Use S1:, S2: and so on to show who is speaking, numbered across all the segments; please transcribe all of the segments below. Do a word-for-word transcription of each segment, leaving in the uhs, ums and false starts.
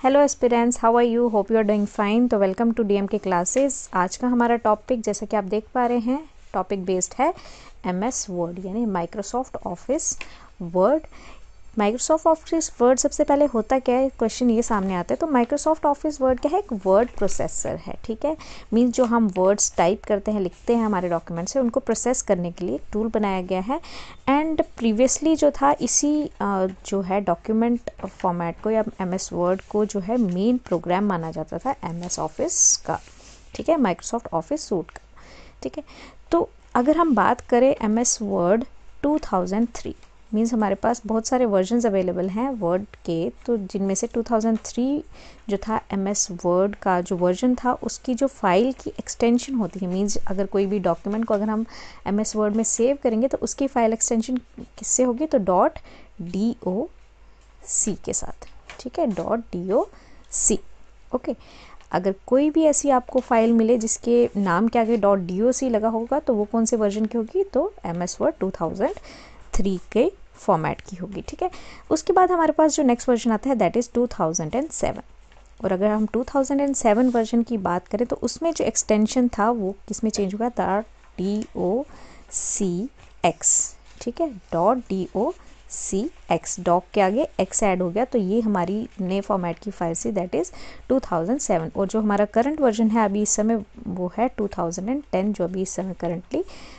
S1: Hello aspirants, how are you? Hope you are doing fine. तो welcome to DM के classes. आज का हमारा टॉपिक, जैसा कि आप देख पा रहे हैं, टॉपिक बेस्ड है एमएस वर्ड यानी Microsoft office Word. Microsoft office Word सबसे पहले होता क्या है, क्वेश्चन ये सामने आता है। तो माइक्रोसॉफ्ट ऑफिस वर्ड क्या है? एक वर्ड प्रोसेसर है, ठीक है। मीन्स जो हम वर्ड्स टाइप करते हैं, लिखते हैं हमारे डॉक्यूमेंट से, उनको प्रोसेस करने के लिए टूल बनाया गया है। एंड प्रीवियसली जो था, इसी जो है डॉक्यूमेंट फॉर्मेट को या एमएस वर्ड को जो है मेन प्रोग्राम माना जाता था एमएस ऑफिस का, ठीक है, माइक्रोसॉफ्ट ऑफिस सूट का, ठीक है। तो अगर हम बात करें MS Word two thousand three, means हमारे पास बहुत सारे वर्जन्स अवेलेबल हैं वर्ड के, तो जिनमें से टू थाउज़ेंड थ्री जो था एमएस वर्ड का जो वर्जन था, उसकी जो फाइल की एक्सटेंशन होती है, मीन्स अगर कोई भी डॉक्यूमेंट को अगर हम एमएस वर्ड में सेव करेंगे तो उसकी फाइल एक्सटेंशन किससे होगी? तो डॉट डी ओ सी के साथ, ठीक है, dot D O C. Okay, अगर कोई भी ऐसी आपको फाइल मिले जिसके नाम के आगे डॉट डी ओ सी लगा होगा, तो वो कौन से वर्जन की होगी? तो MS Word two thousand three के फॉर्मेट की होगी, ठीक है। उसके बाद हमारे पास जो नेक्स्ट वर्जन आता है that is two thousand seven. और अगर हम टू थाउज़ेंड सेवन वर्जन की बात करें तो उसमें जो एक्सटेंशन था वो किस में चेंज हुआ? Dot D O C X, ठीक है, dot D O C X, doc के आगे एक्स ऐड हो गया, तो ये हमारी नए फॉर्मेट की फाइल सी that is two thousand seven. और जो हमारा करंट वर्जन है अभी इस समय वो है टू थाउज़ेंड टेन, जो अभी इस समय करंटली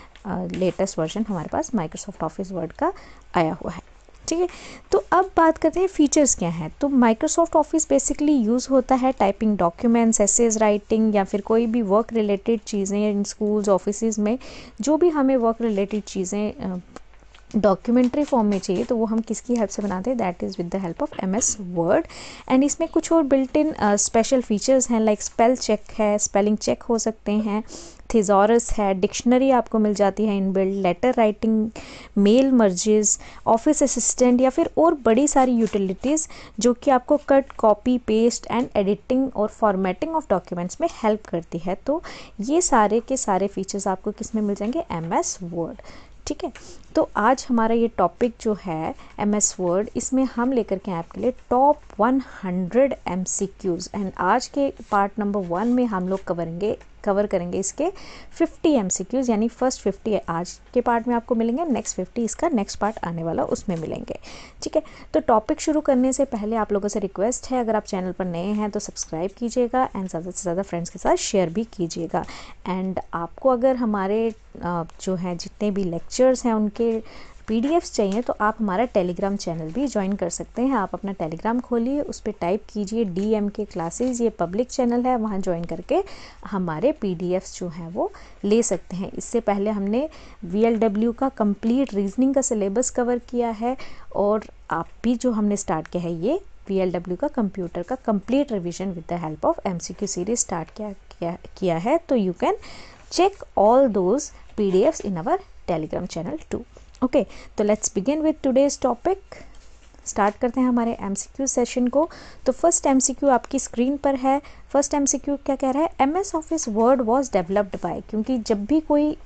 S1: लेटेस्ट वर्जन हमारे पास माइक्रोसॉफ्ट ऑफिस वर्ड का आया हुआ है, ठीक है। तो अब बात करते हैं फीचर्स क्या हैं। तो माइक्रोसॉफ्ट ऑफिस बेसिकली यूज़ होता है टाइपिंग डॉक्यूमेंट्स, एसेज राइटिंग, या फिर कोई भी वर्क रिलेटेड चीज़ें इन स्कूल्स ऑफिस में, जो भी हमें वर्क रिलेटेड चीज़ें डॉक्यूमेंट्री फॉर्म में चाहिए तो वो हम किसकी हेल्प से बनाते हैं? That is with the help of MS Word. And इसमें कुछ और बिल्ट इन स्पेशल फीचर्स हैं, लाइक स्पेल चेक है, स्पेलिंग चेक हो सकते हैं, थिजॉरस है, डिक्शनरी आपको मिल जाती है in build, letter writing, mail merges, office assistant, या फिर और बड़ी सारी यूटिलिटीज़ जो कि आपको cut, copy, paste and editing और फॉर्मेटिंग ऑफ डॉक्यूमेंट्स में हेल्प करती है। तो ये सारे के सारे फीचर्स आपको किस में मिल जाएंगे? एमएस वर्ड, ठीक है। तो आज हमारा ये टॉपिक जो है एमएस वर्ड, इसमें हम लेकर के आपके लिए top one hundred MCQs. And आज के पार्ट नंबर वन में हम लोग कवरेंगे कवर करेंगे इसके फिफ्टी एमसीक्यूज़, यानी फर्स्ट फिफ्टी आज के पार्ट में आपको मिलेंगे, नेक्स्ट फिफ्टी इसका नेक्स्ट पार्ट आने वाला उसमें मिलेंगे, ठीक है। तो टॉपिक शुरू करने से पहले आप लोगों से रिक्वेस्ट है, अगर आप चैनल पर नए हैं तो सब्सक्राइब कीजिएगा एंड ज़्यादा से ज़्यादा फ्रेंड्स के साथ शेयर भी कीजिएगा। एंड आपको अगर हमारे जो हैं जितने भी लेक्चर्स हैं उनके पीडीएफ्स चाहिए तो आप हमारा टेलीग्राम चैनल भी ज्वाइन कर सकते हैं। आप अपना टेलीग्राम खोलिए, उस पर टाइप कीजिए डीएम के क्लासेस, ये पब्लिक चैनल है, वहाँ ज्वाइन करके हमारे पीडीएफ्स जो हैं वो ले सकते हैं। इससे पहले हमने वीएलडब्ल्यू का कंप्लीट रीजनिंग का सिलेबस कवर किया है, और आप भी जो हमने स्टार्ट किया है ये वीएलडब्ल्यू का कंप्यूटर का complete revision with the help of MCQ series start किया किया किया है। तो you can check all those P D Fs in our telegram channel too. Okay, तो let's begin with today's topic. Start करते हैं हमारे एमसीक्यू सेशन को। तो फर्स्ट एमसीक्यू आपकी स्क्रीन पर है। फर्स्ट एमसीक्यू क्या कह रहा है? MS office word was developed by, क्योंकि जब भी कोई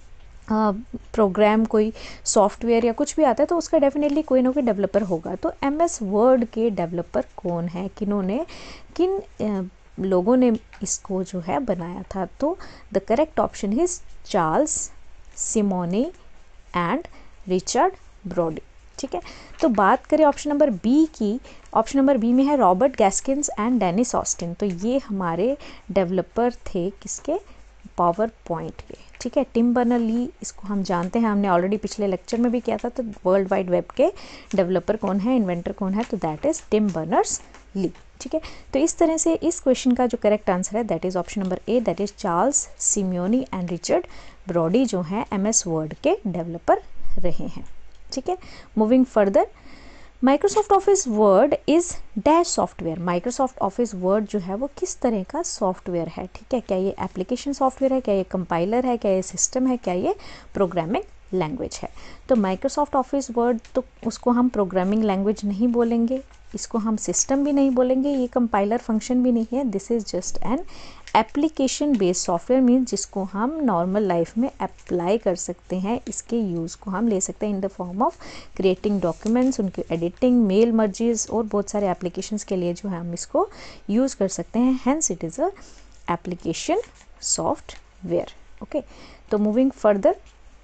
S1: प्रोग्राम uh, कोई सॉफ्टवेयर या कुछ भी आता है तो उसका डेफिनेटली कोई ना कोई डेवलपर होगा। तो एमएस वर्ड के डेवलपर कौन है, किन्होंने किन uh, लोगों ने इसको जो है बनाया था? तो the correct option is Charles Simonyi and Richard Brodie, ठीक है। तो बात करें ऑप्शन नंबर बी की, ऑप्शन नंबर बी में है Robert Gaskins and Dennis Austin. तो ये हमारे डेवलपर थे किसके? पावर पॉइंट के, ठीक है। टिम बर्नर ली, इसको हम जानते हैं, हमने ऑलरेडी पिछले लेक्चर में भी किया था। तो वर्ल्ड वाइड वेब के डेवलपर कौन है, इन्वेंटर कौन है? तो that is Tim Berners Lee, ठीक है। तो इस तरह से इस क्वेश्चन का जो करेक्ट आंसर है that is option number A, that is Charles Simonyi and Richard Brodie, जो है एमएस वर्ड के डेवलपर रहे हैं, ठीक है। Moving further, Microsoft office word is dash software. Microsoft office word जो है वो किस तरह का सॉफ्टवेयर है, ठीक है। क्या ये एप्लीकेशन सॉफ्टवेयर है, क्या ये कंपाइलर है, क्या ये सिस्टम है, क्या ये प्रोग्रामिंग लैंग्वेज है? तो माइक्रोसॉफ्ट ऑफिस वर्ड, तो उसको हम प्रोग्रामिंग लैंग्वेज नहीं बोलेंगे, इसको हम सिस्टम भी नहीं बोलेंगे, ये कंपाइलर फंक्शन भी नहीं है, this is just an application based software means जिसको हम नॉर्मल लाइफ में अप्लाई कर सकते हैं, इसके यूज़ को हम ले सकते हैं in the form of creating documents, उनकी एडिटिंग, मेल मर्जीज और बहुत सारे एप्लीकेशंस के लिए जो है हम इसको यूज़ कर सकते हैं। Hence it is a application software. Okay, तो moving further,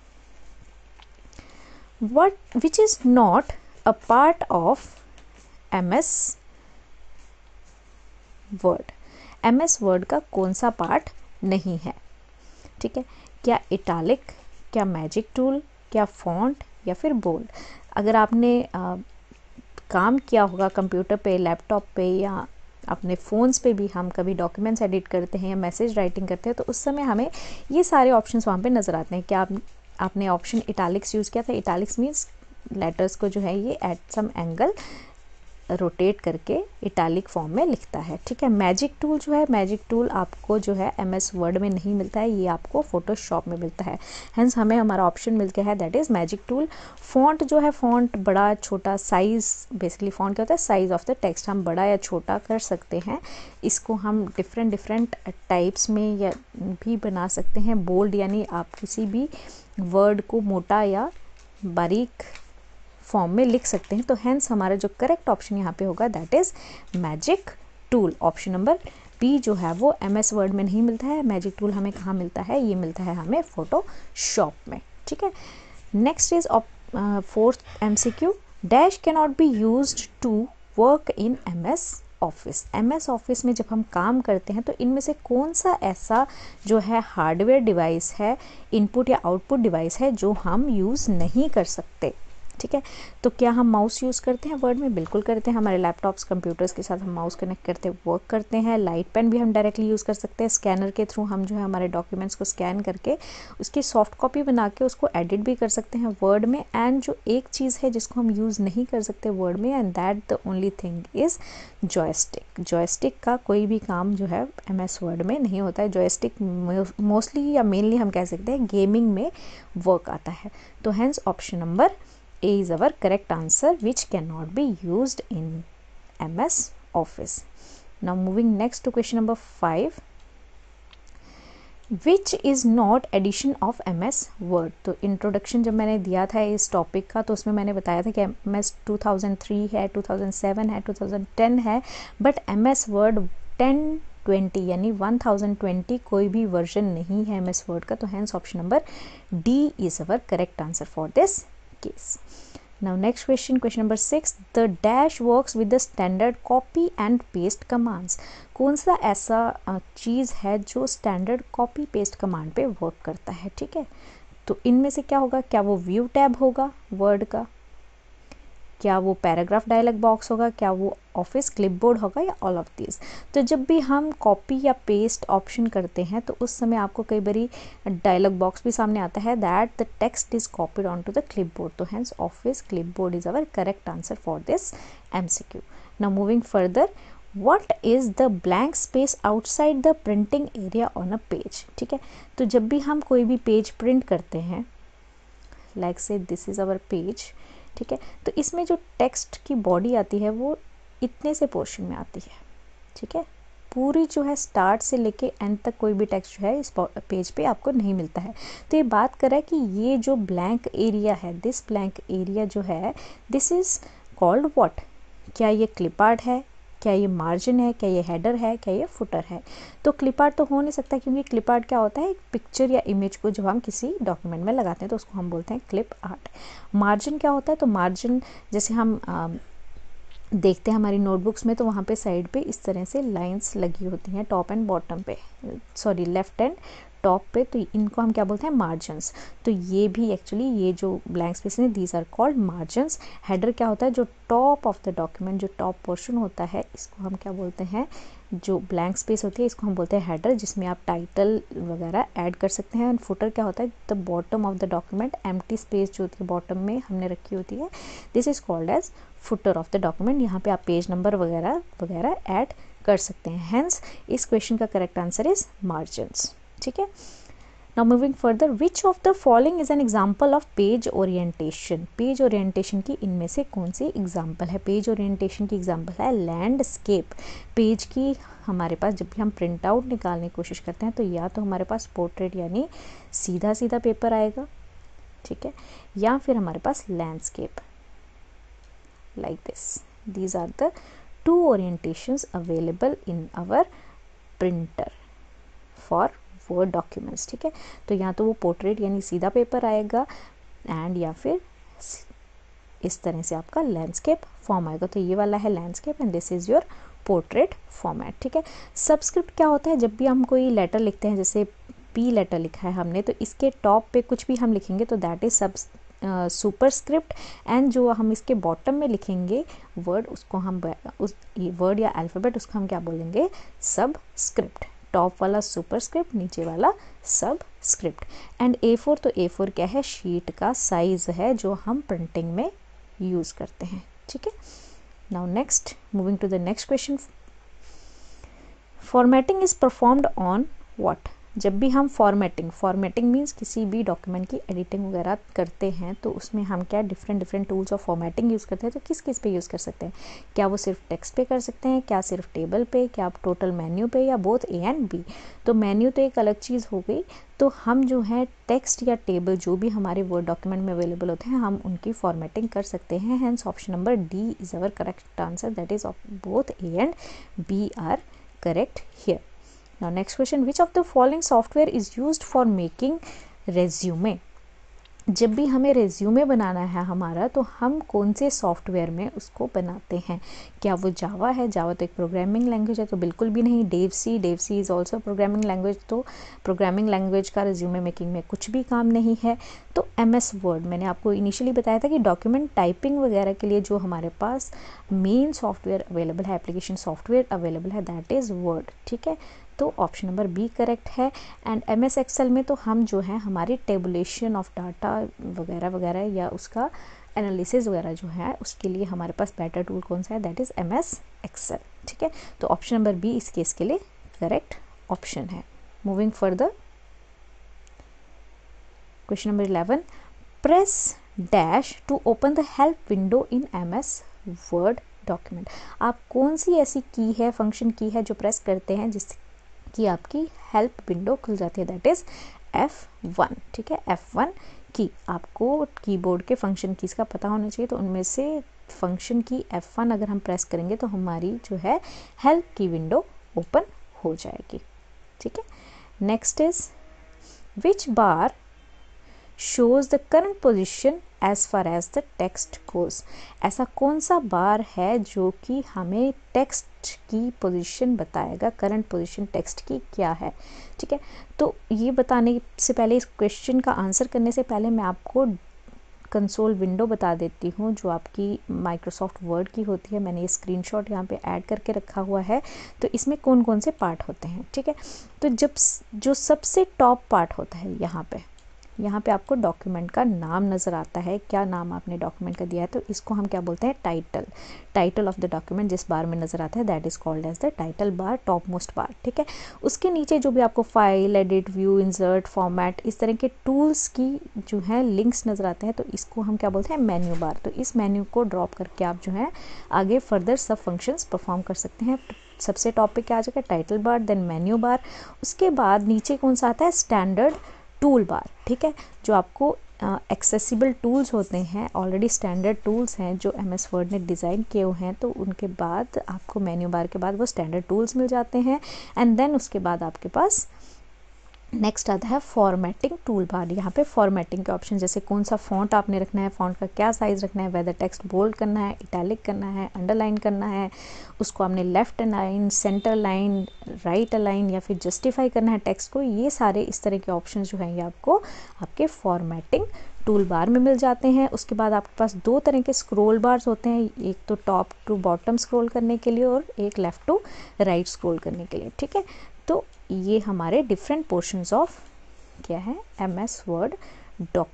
S1: what which is not a part of M S Word, M S Word का कौन सा पार्ट नहीं है? ठीक है, क्या इटालिक, क्या मैजिक टूल, क्या फॉन्ट या फिर बोल्ड? अगर आपने आ, काम किया होगा कंप्यूटर पे, लैपटॉप पे या अपने फ़ोन्स पे भी, हम कभी डॉक्यूमेंट्स एडिट करते हैं या मैसेज राइटिंग करते हैं तो उस समय हमें ये सारे ऑप्शंस वहाँ पे नज़र आते हैं। क्या आप आपने ऑप्शन इटालिक्स यूज़ किया था? इटालिक्स मीन्स लेटर्स को जो है ये एट सम एंगल रोटेट करके इटालिक फॉर्म में लिखता है। ठीक है, मैजिक टूल जो है, मैजिक टूल आपको जो है एम एस वर्ड में नहीं मिलता है, ये आपको फोटोशॉप में मिलता है। हेंस हमें हमारा ऑप्शन मिल गया है that is magic tool. Font जो है, फॉन्ट बड़ा छोटा, साइज़, बेसिकली फॉन्ट क्या होता है? साइज़ ऑफ द टेक्स्ट, हम बड़ा या छोटा कर सकते हैं। इसको हम डिफरेंट डिफरेंट टाइप्स में या भी बना सकते हैं। बोल्ड यानी आप किसी भी वर्ड को मोटा या बारीक फॉर्म में लिख सकते हैं। तो हेंस हमारा जो करेक्ट ऑप्शन यहाँ पे होगा that is magic tool. Option number B जो है वो एम एस वर्ड में नहीं मिलता है। मैजिक टूल हमें कहाँ मिलता है? ये मिलता है हमें फोटोशॉप में। ठीक है, next is fourth M C Q, dash can not be used to work in M S office. M S office में जब हम काम करते हैं तो इनमें से कौन सा ऐसा जो है हार्डवेयर डिवाइस है, इनपुट या आउटपुट डिवाइस है जो हम यूज़ नहीं कर सकते? ठीक है, तो क्या हम माउस यूज़ करते हैं वर्ड में? बिल्कुल करते हैं। हमारे लैपटॉप्स, कंप्यूटर्स के साथ हम माउस कनेक्ट करते वर्क करते हैं। लाइट पेन भी हम डायरेक्टली यूज़ कर सकते हैं। स्कैनर के थ्रू हम जो है हमारे डॉक्यूमेंट्स को स्कैन करके उसकी सॉफ्ट कॉपी बना के उसको एडिट भी कर सकते हैं वर्ड में। एंड जो एक चीज़ है जिसको हम यूज़ नहीं कर सकते वर्ड में, and that the only thing is joystick. Joystick का कोई भी काम जो है एम एस वर्ड में नहीं होता है। जॉयस्टिक मोस्टली या मेनली हम कह सकते हैं गेमिंग में वर्क आता है। तो hence option number A is our correct answer, which cannot be used in M S Office. Now moving next to question number five, which is not addition of M S Word. तो introduction जब मैंने दिया था इस topic का तो उसमें मैंने बताया था कि M S two thousand three है, टू थाउज़ेंड सेवन है, टू थाउज़ेंड टेन है, but M S Word ten twenty यानी वन थाउज़ेंड ट्वेंटी कोई भी वर्जन नहीं है M S Word का। तो hence option number D is our correct answer for this case. Now next question, question number six, the dash works with the standard copy and paste commands. कौन सा ऐसा चीज़ है जो स्टैंडर्ड कॉपी पेस्ट कमांड पे work करता है? ठीक है, तो इनमें से क्या होगा? क्या वो व्यू टैब होगा वर्ड का, क्या वो पैराग्राफ डायलॉग बॉक्स होगा, क्या वो ऑफिस क्लिपबोर्ड होगा, या ऑल ऑफ दिस? तो जब भी हम कॉपी या पेस्ट ऑप्शन करते हैं तो उस समय आपको कई बारी डायलॉग बॉक्स भी सामने आता है that the text is copied on to the clipboard. तो hence office clipboard is our correct answer for this MCQ. Now moving further, what is the blank space outside the printing area on a page? ठीक है, तो जब भी हम कोई भी page print करते हैं, लाइक से दिस इज अवर पेज, ठीक है, तो इसमें जो टेक्स्ट की बॉडी आती है वो इतने से पोर्शन में आती है। ठीक है, पूरी जो है स्टार्ट से लेके एंड तक कोई भी टेक्स्ट जो है इस पेज पे आपको नहीं मिलता है। तो ये बात कर रहा है कि ये जो ब्लैंक एरिया है, दिस ब्लैंक एरिया जो है, दिस इज कॉल्ड व्हाट? क्या ये क्लिप आर्ट है, क्या ये मार्जिन है, क्या ये हेडर है, क्या ये फुटर है? तो क्लिप आर्ट तो हो नहीं सकता क्योंकि क्लिप आर्ट क्या होता है? एक पिक्चर या इमेज को जब हम किसी डॉक्यूमेंट में लगाते हैं तो उसको हम बोलते हैं क्लिप आर्ट। मार्जिन क्या होता है? तो मार्जिन जैसे हम आ, देखते हैं हमारी नोटबुक्स में तो वहाँ पे साइड पे इस तरह से लाइंस लगी होती हैं टॉप एंड बॉटम पे, सॉरी लेफ्ट एंड टॉप पे, तो इनको हम क्या बोलते हैं? मार्जिन्स। तो ये भी एक्चुअली ये जो ब्लैंक स्पेस है these are called margins. Header क्या होता है? जो टॉप ऑफ द डॉक्यूमेंट, जो टॉप पोर्शन होता है, इसको हम क्या बोलते हैं? जो ब्लैंक स्पेस होती है इसको हम बोलते हैं हेडर, जिसमें आप टाइटल वगैरह ऐड कर सकते हैं। एंड फुटर क्या होता है? The bottom of the document, empty space जो होती है बॉटम में हमने रखी होती है, this is called as footer of the document. यहाँ पे आप पेज नंबर वगैरह वगैरह ऐड कर सकते हैं। हेंस इस क्वेश्चन का करेक्ट आंसर इज मार्जिन्स। ठीक है, now moving further, which of the following is an example of page orientation. Page orientation की इनमें से कौन सी एग्जाम्पल है? पेज ओरिएंटेशन की एग्जाम्पल है लैंडस्केप। पेज की हमारे पास जब भी हम प्रिंट आउट निकालने की कोशिश करते हैं तो या तो हमारे पास पोर्ट्रेट यानी सीधा सीधा पेपर आएगा, ठीक है, या फिर हमारे पास landscape like this. These are the two orientations available in our printer for word documents, ठीक है। तो या तो वो पोर्ट्रेट यानी सीधा पेपर आएगा एंड या फिर इस तरह से आपका लैंडस्केप फॉर्म आएगा। तो ये वाला है landscape and this is your portrait format, ठीक है। सबस्क्रिप्ट क्या होता है? जब भी हम कोई लेटर लिखते हैं, जैसे पी लेटर लिखा है हमने, तो इसके टॉप पे कुछ भी हम लिखेंगे तो that is sub superscript, and जो हम इसके बॉटम में लिखेंगे वर्ड, उसको हम उस वर्ड या अल्फ़ाबेट, उसको हम क्या बोलेंगे? सबस्क्रिप्ट। टॉप वाला सुपरस्क्रिप्ट, नीचे वाला सबस्क्रिप्ट। एंड ए फोर, तो ए फोर क्या है? शीट का साइज है जो हम प्रिंटिंग में यूज़ करते हैं, ठीक है। Now next, moving to the next question, formatting is performed on what. जब भी हम फॉर्मेटिंग फॉर्मेटिंग मीन्स किसी भी डॉक्यूमेंट की एडिटिंग वगैरह करते हैं तो उसमें हम क्या different different tools of formatting use करते हैं। तो किस किस पे यूज़ कर सकते हैं? क्या वो सिर्फ टेक्स्ट पे कर सकते हैं, क्या सिर्फ टेबल पे, क्या आप टोटल मेन्यू पे, या बोथ ए एंड बी? तो मेन्यू तो एक अलग चीज़ हो गई। तो हम जो है टेक्स्ट या टेबल जो भी हमारे वर्ड डॉक्यूमेंट में अवेलेबल होते हैं हम उनकी फॉर्मेटिंग कर सकते हैं। Hence option number D is our correct answer, that is both A and B are correct here. Now next question, which of the following software is used for making resume? जब भी हमें resume बनाना है हमारा तो हम कौन से software में उसको बनाते हैं? क्या वो जावा है? जावा तो एक प्रोग्रामिंग लैंग्वेज है, तो बिल्कुल भी नहीं। Dev C Dev C is also programming language, तो प्रोग्रामिंग लैंग्वेज का रेज्यूमे मेकिंग में कुछ भी काम नहीं है। तो एम एस वर्ड, मैंने आपको इनिशियली बताया था कि डॉक्यूमेंट टाइपिंग वगैरह के लिए जो हमारे पास मेन सॉफ्टवेयर अवेलेबल है, एप्लीकेशन सॉफ्टवेयर अवेलेबल है, दैट इज़ वर्ड, ठीक है। तो ऑप्शन नंबर बी करेक्ट है। एंड एम एस एक्सेल में तो हम जो है हमारी टेबुलेशन ऑफ डाटा वगैरह वगैरह या उसका एनालिसिस वगैरह जो है उसके लिए हमारे पास बेटर टूल कौन सा है? That is M S Excel, ठीक है। तो ऑप्शन नंबर बी इस केस के लिए करेक्ट ऑप्शन है। Moving further, question number eleven, press dash to open the help window in M S word document. आप कौन सी ऐसी की है, फंक्शन की है जो प्रेस करते हैं जिससे कि आपकी हेल्प विंडो खुल जाती है? दैट इज़ एफ वन, ठीक है। एफ वन की, आपको कीबोर्ड के फंक्शन कीज़ का पता होना चाहिए। तो उनमें से फंक्शन की एफ वन अगर हम प्रेस करेंगे तो हमारी जो है हेल्प की विंडो ओपन हो जाएगी, ठीक है। Next is which bar shows the current position as far as the text goes। ऐसा कौन सा बार है जो कि हमें टेक्स्ट की पोजीशन बताएगा, करंट पोजीशन टेक्स्ट की क्या है, ठीक है। तो ये बताने से पहले, इस क्वेश्चन का आंसर करने से पहले मैं आपको कंसोल विंडो बता देती हूँ जो आपकी माइक्रोसॉफ्ट वर्ड की होती है। मैंने ये स्क्रीनशॉट यहाँ पे ऐड करके रखा हुआ है। तो इसमें कौन कौन से पार्ट होते हैं, ठीक है। तो जब जो सबसे टॉप पार्ट होता है यहाँ पे, यहाँ पे आपको डॉक्यूमेंट का नाम नज़र आता है, क्या नाम आपने डॉक्यूमेंट का दिया है, तो इसको हम क्या बोलते हैं? Title. Title of the document जिस बार में नज़र आता है that is called as the title bar, top most bar, ठीक है। उसके नीचे जो भी आपको file, edit, view, insert, format, इस तरह के टूल्स की जो है लिंक्स नज़र आते हैं तो इसको हम क्या बोलते हैं? Menu bar. तो इस मेन्यू को ड्रॉप करके आप जो है आगे फर्दर सब फंक्शंस परफॉर्म कर सकते हैं। सबसे टॉप पे क्या आ जाएगा? Title bar, then menu bar. उसके बाद नीचे कौन सा आता है? स्टैंडर्ड टूल बार, ठीक है। जो आपको एक्सेसिबल टूल्स होते हैं, ऑलरेडी स्टैंडर्ड टूल्स हैं जो एम एस वर्ड ने डिज़ाइन किए हुए हैं, तो उनके बाद आपको मेन्यू बार के बाद वो स्टैंडर्ड टूल्स मिल जाते हैं। एंड देन उसके बाद आपके पास नेक्स्ट आता है फॉर्मेटिंग टूल बार। यहाँ पे फॉर्मेटिंग के ऑप्शन, जैसे कौन सा फॉन्ट आपने रखना है, फॉन्ट का क्या साइज़ रखना है, वेदर टेक्स्ट बोल्ड करना है, इटैलिक करना है, अंडरलाइन करना है, उसको आपने left align, center line, right align या फिर जस्टिफाई करना है टेक्स्ट को। ये सारे इस तरह के ऑप्शन जो हैं ये आपको आपके फॉर्मेटिंग टूल बार में मिल जाते हैं। उसके बाद आपके पास दो तरह के स्क्रोल बार्स होते हैं, एक तो टॉप टू बॉटम स्क्रॉल करने के लिए और एक लेफ़्ट टू राइट स्क्रॉल करने के लिए, ठीक है। तो ये हमारे डिफरेंट पोर्शंस ऑफ क्या है? एम एस वर्ड डॉक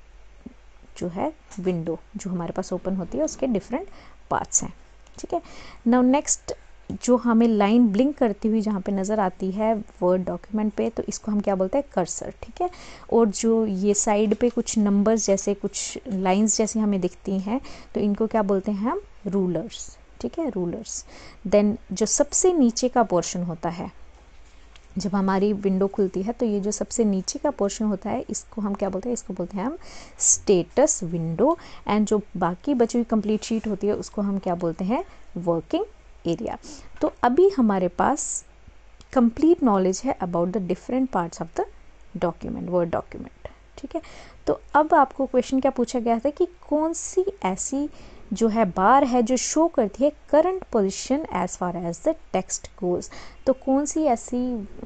S1: जो है विंडो जो हमारे पास ओपन होती है उसके डिफरेंट पार्ट्स हैं, ठीक है। नाउ नेक्स्ट जो हमें लाइन ब्लिंक करती हुई जहाँ पे नज़र आती है वर्ड डॉक्यूमेंट पे, तो इसको हम क्या बोलते हैं, कर्सर, ठीक है। और जो ये साइड पे कुछ नंबर्स जैसे कुछ लाइंस जैसी हमें दिखती हैं, तो इनको क्या बोलते हैं हम, रूलर्स, ठीक है, रूलर्स। देन जो सबसे नीचे का पोर्शन होता है, जब हमारी विंडो खुलती है तो ये जो सबसे नीचे का पोर्शन होता है, इसको हम क्या बोलते हैं, इसको बोलते हैं हम स्टेटस विंडो। एंड जो बाकी बची हुई कंप्लीट शीट होती है उसको हम क्या बोलते हैं, वर्किंग एरिया। तो अभी हमारे पास कंप्लीट नॉलेज है about the different parts of the document, word document, ठीक है। तो अब आपको क्वेश्चन क्या पूछा गया था कि कौन सी ऐसी जो है बार है जो शो करती है current position as far as the text goes. तो कौन सी ऐसी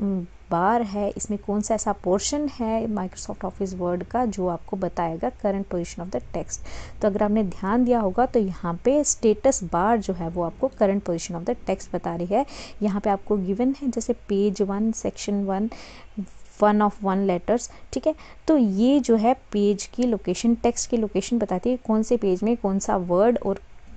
S1: बार है, इसमें कौन सा ऐसा पोर्शन है माइक्रोसॉफ्ट ऑफिस वर्ड का जो आपको बताएगा current position of the text. तो अगर आपने ध्यान दिया होगा तो यहाँ पे स्टेटस बार जो है वो आपको current position of the text बता रही है। यहाँ पे आपको गिवन है जैसे page one, section one, one of one letters, ठीक है। तो ये जो है पेज की लोकेशन, टेक्स्ट की लोकेशन बताती है कौन से पेज में कौन सा वर्ड और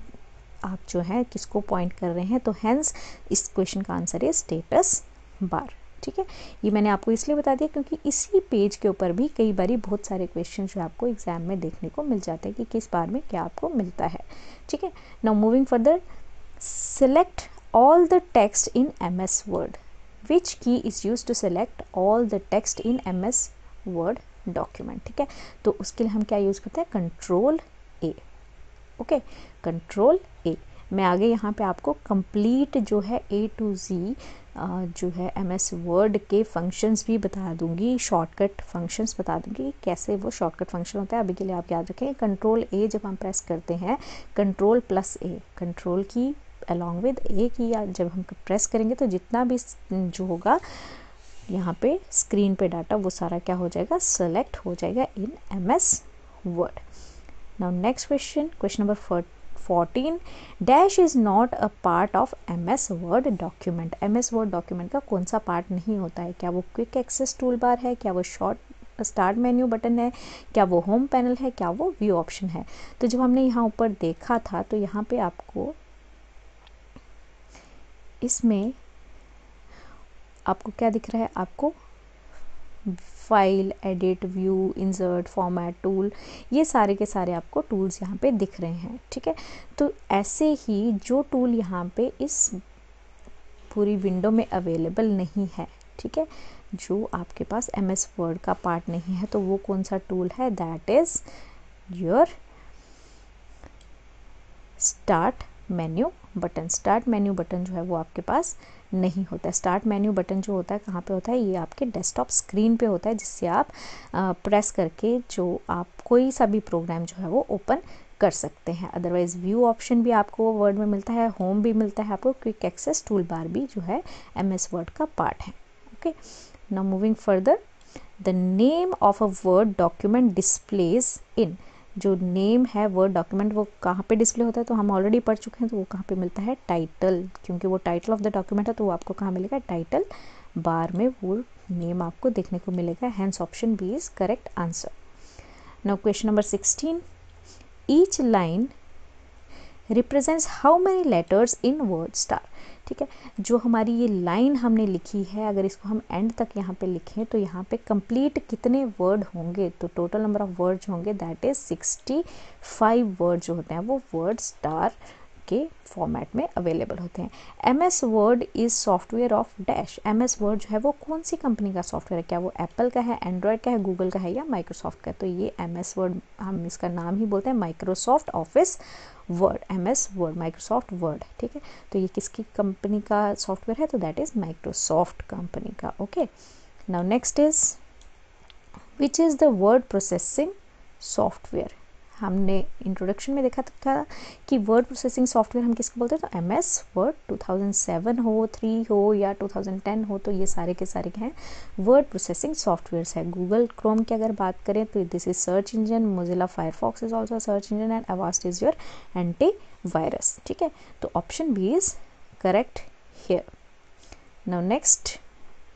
S1: आप जो है किसको पॉइंट कर रहे हैं। तो हेंस इस क्वेश्चन का आंसर है स्टेटस बार, ठीक है। ये मैंने आपको इसलिए बता दिया क्योंकि इसी पेज के ऊपर भी कई बारी बहुत सारे क्वेश्चन जो आपको एग्जाम में देखने को मिल जाते हैं कि किस बार में क्या आपको मिलता है, ठीक है। Now moving further, select all the text in M S word. Which key is used to select all the text in M S Word document, ठीक है। तो उसके लिए हम क्या यूज़ करते हैं, control A, okay, control A. मैं आगे यहाँ पे आपको कंप्लीट जो है ए टू जी जो है एम एस वर्ड के फंक्शंस भी बता दूंगी, शॉर्टकट फंक्शंस बता दूंगी कैसे वो शॉर्टकट फंक्शन होता है। अभी के लिए आप याद रखें कंट्रोल ए जब हम प्रेस करते हैं, control plus A, control key along with A key जब हम प्रेस करेंगे तो जितना भी जो होगा यहाँ पे स्क्रीन पे डाटा वो सारा क्या हो जाएगा, सेलेक्ट हो जाएगा in M S word. Now next question, question number fourteen, dash is not a part of M S word document. एम एस वर्ड डॉक्यूमेंट का कौन सा पार्ट नहीं होता है, क्या वो क्विक एक्सेस टूल बार है, क्या वो शॉर्ट स्टार्ट मेन्यू बटन है, क्या वो होम पैनल है, क्या वो व्यू ऑप्शन है। तो जब हमने यहाँ ऊपर देखा था तो यहाँ पे आपको इसमें आपको क्या दिख रहा है, आपको file, edit, view, insert, format tool, ये सारे के सारे आपको टूल्स यहाँ पे दिख रहे हैं, ठीक है। तो ऐसे ही जो टूल यहाँ पे इस पूरी विंडो में अवेलेबल नहीं है, ठीक है, जो आपके पास एम एस वर्ड का पार्ट नहीं है, तो वो कौन सा टूल है, that is your start menu button. Start menu button जो है वो आपके पास नहीं होता है। स्टार्ट मेन्यू बटन जो होता है कहाँ पे होता है, ये आपके डेस्कटॉप स्क्रीन पे होता है, जिससे आप आ, प्रेस करके जो आप कोई सा भी प्रोग्राम जो है वो ओपन कर सकते हैं। अदरवाइज व्यू ऑप्शन भी आपको वर्ड में मिलता है, होम भी मिलता है आपको, क्विक एक्सेस टूल बार भी जो है एम एस वर्ड का पार्ट है, okay. Now moving further, the name of a word document displays in. जो नेम है वर्ड डॉक्यूमेंट वो कहाँ पे डिस्प्ले होता है, तो हम ऑलरेडी पढ़ चुके हैं, तो वो कहाँ पे मिलता है, टाइटल, क्योंकि वो टाइटल ऑफ द डॉक्यूमेंट है तो वो आपको कहाँ मिलेगा, टाइटल बार में वो नेम आपको देखने को मिलेगा। Hence option B is correct answer. Now question number sixteen, each line represents how many letters in word star. ठीक है, जो हमारी ये लाइन हमने लिखी है, अगर इसको हम एंड तक यहाँ पे लिखें तो यहाँ पे कंप्लीट कितने वर्ड होंगे, तो टोटल नंबर ऑफ वर्ड जो होंगे that is sixty five word जो होते हैं वो वर्ड स्टार के फॉर्मेट में अवेलेबल होते हैं। M S word is software of dash. M S word जो है वो कौन सी कंपनी का सॉफ्टवेयर है, क्या वो एप्पल का है, एंड्रॉयड का है, गूगल का है या माइक्रोसॉफ्ट का। तो ये एम एस वर्ड, हम इसका नाम ही बोलते हैं Microsoft office word, M S word, Microsoft word. ठीक है, तो ये किसकी कंपनी का सॉफ्टवेयर है, तो दैट इज माइक्रोसॉफ्ट कंपनी का। Okay, now next is which is the word processing software. हमने इंट्रोडक्शन में देखा था कि वर्ड प्रोसेसिंग सॉफ्टवेयर हम किसको बोलते हैं, तो M S word two thousand seven हो, थ्री हो या टू थाउजेंड टेन हो, तो ये सारे के सारे क्या हैं, वर्ड प्रोसेसिंग सॉफ्टवेयर्स है। गूगल क्रोम की अगर बात करें तो this is search engine, Mozilla Firefox is also search engine and Avast is your anti virus. ठीक है, तो option B is correct here. Now next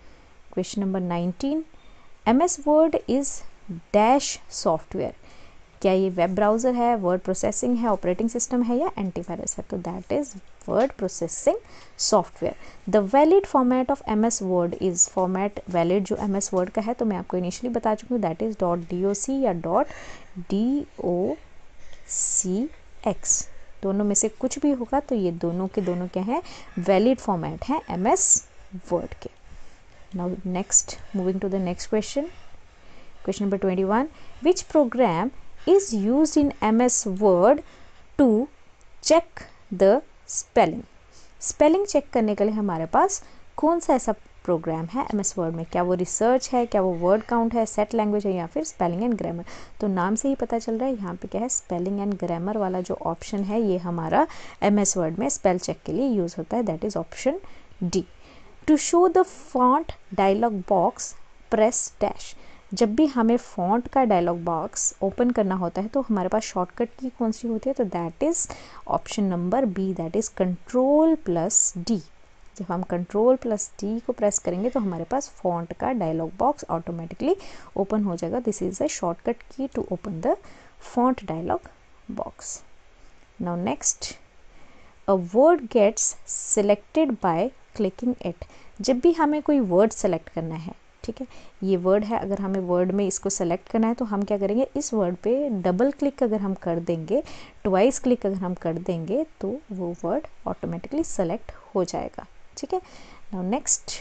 S1: question number nineteen, M S word is dash software. क्या ये web browser है, word processing है, operating system है या antivirus है? तो that is word processing software. The valid format of M S word is, format valid जो M S word का है तो मैं आपको इनिशियली बता चुकी हूँ, that is dot D O C या dot D O C X, दोनों में से कुछ भी होगा तो ये दोनों के दोनों क्या हैं, वैलिड फॉर्मेट हैं एम एस वर्ड के। Now next, moving to the next question, question number twenty one, which program is used in M S word to check the spelling? Spelling check करने के लिए हमारे पास कौन सा ऐसा प्रोग्राम है एम एस वर्ड में? क्या वो रिसर्च है, क्या वो वर्ड काउंट है, सेट लैंग्वेज है या फिर स्पेलिंग एंड ग्रामर? तो नाम से ही पता चल रहा है यहाँ पे क्या है, स्पेलिंग एंड ग्रामर वाला जो ऑप्शन है ये हमारा एम एस वर्ड में स्पेल चेक के लिए यूज़ होता है, that is option D. To show the font dialog box press dash. जब भी हमें फॉन्ट का डायलॉग बॉक्स ओपन करना होता है तो हमारे पास शॉर्टकट की कौन सी होती है? तो that is option number B, that is control plus D. जब हम कंट्रोल प्लस डी को प्रेस करेंगे तो हमारे पास फॉन्ट का डायलॉग बॉक्स ऑटोमेटिकली ओपन हो जाएगा। This is a shortcut key to open the font dialog box. Now next, a word gets selected by clicking it. जब भी हमें कोई वर्ड सेलेक्ट करना है, ठीक है, ये वर्ड है, अगर हमें वर्ड में इसको सेलेक्ट करना है तो हम क्या करेंगे, इस वर्ड पे डबल क्लिक अगर हम कर देंगे, ट्वाइस क्लिक अगर हम कर देंगे तो वो वर्ड ऑटोमेटिकली सेलेक्ट हो जाएगा, ठीक है। Now next,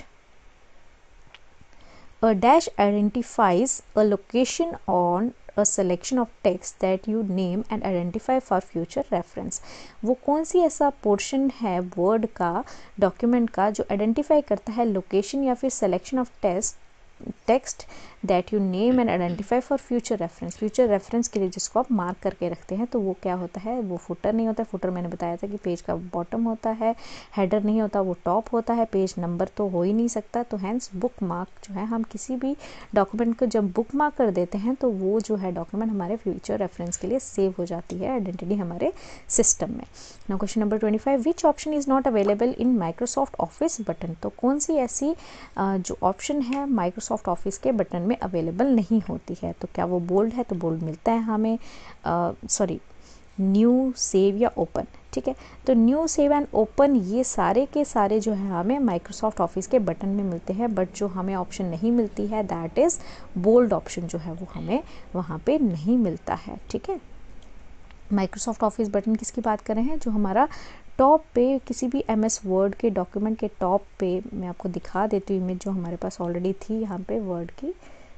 S1: a dash identifies a location on a selection of text that you name and identify for future reference। वो कौन सी ऐसा पोर्शन है वर्ड का, डॉक्यूमेंट का, जो आइडेंटिफाई करता है लोकेशन या फिर selection of text text that you name and identify for future reference. Future reference के लिए जिसको आप मार्क करके रखते हैं तो वो क्या होता है, वो फुटर नहीं होता है। फुटर मैंने बताया था कि पेज का बॉटम होता है, हेडर नहीं होता, वो टॉप होता है, पेज नंबर तो हो ही नहीं सकता। तो हैंस बुक मार्क जो है, हम किसी भी डॉक्यूमेंट को जब बुक मार्क कर देते हैं तो वो जो है डॉक्यूमेंट हमारे फ्यूचर रेफरेंस के लिए सेव हो जाती है आइडेंटिटी हमारे सिस्टम में। Now question number twenty five, which option is not available in Microsoft office button? तो कौन सी ऐसी जो ऑप्शन है माइक्रोसॉफ्ट ऑफिस के बटन में अवेलेबल नहीं होती है? तो क्या वो बोल्ड है? तो बोल्ड मिलता है हमें, सॉरी न्यू, सेव या ओपन, ठीक है। तो न्यू, सेव एंड ओपन ये सारे के सारे जो है हमें माइक्रोसॉफ्ट ऑफिस के बटन में मिलते हैं, बट जो हमें ऑप्शन नहीं मिलती है दैट इज़ बोल्ड ऑप्शन जो है वो हमें वहाँ पे नहीं मिलता है, ठीक है। माइक्रोसॉफ्ट ऑफिस बटन किसकी बात कर रहे हैं? जो हमारा टॉप पे किसी भी एम एस वर्ड के डॉक्यूमेंट के टॉप पे, मैं आपको दिखा देती हूँ इमेज जो हमारे पास ऑलरेडी थी यहाँ पे वर्ड की,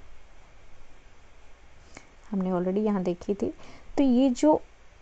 S1: हमने ऑलरेडी यहाँ देखी थी। तो ये जो